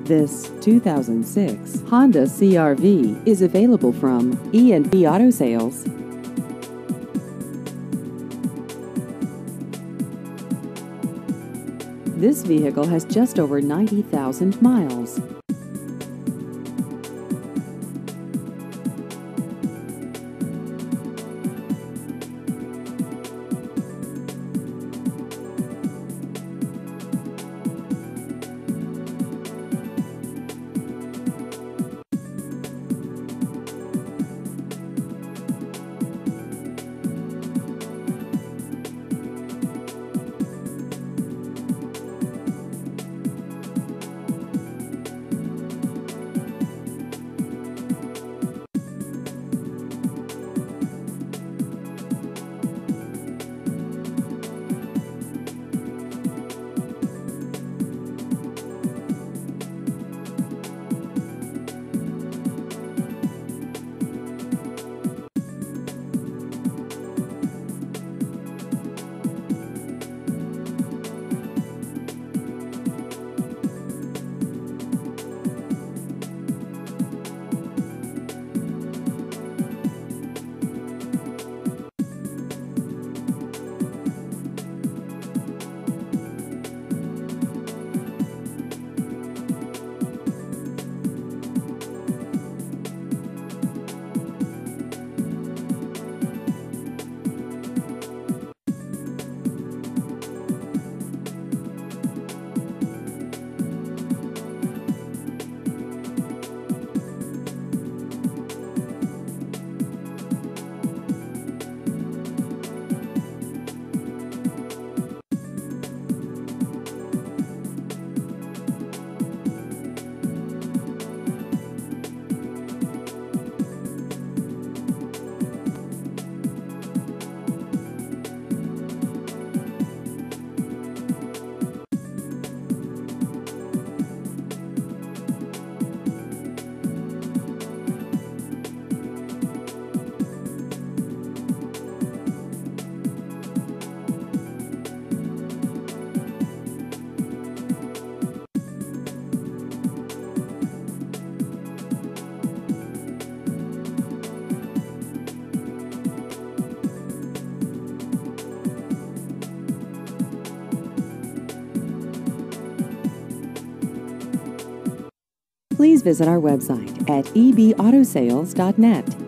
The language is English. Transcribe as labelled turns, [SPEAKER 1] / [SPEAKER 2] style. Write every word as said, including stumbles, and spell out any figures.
[SPEAKER 1] This two thousand six Honda C R V is available from E and B Auto Sales. This vehicle has just over ninety thousand miles. Please visit our website at e b auto sales dot net.